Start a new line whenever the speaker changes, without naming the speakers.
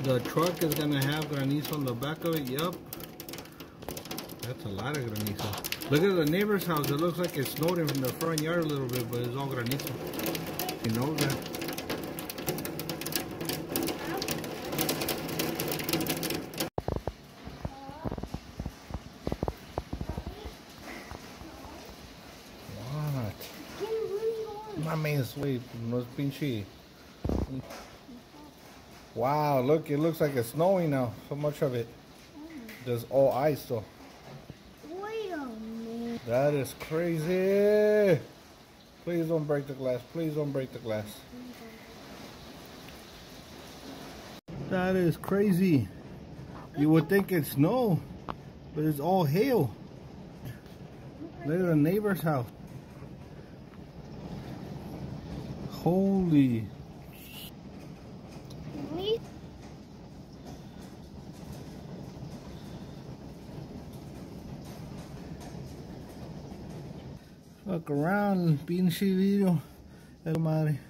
The truck is gonna have granizo on the back of it. Yup. That's a lot of granizo. Look at the neighbor's house. It looks like it snowed in the front yard a little bit, but it's all granizo. You know that. What? Mames, wait, no es pinche. Wow, look, it looks like it's snowing now. So much of it. There's all ice though.
Wait a minute.
That is crazy. Please don't break the glass. Please don't break the glass. That is crazy. You would think it's snow, but it's all hail. Look at the neighbor's house. Holy. Fuck around, pinche video. El madre.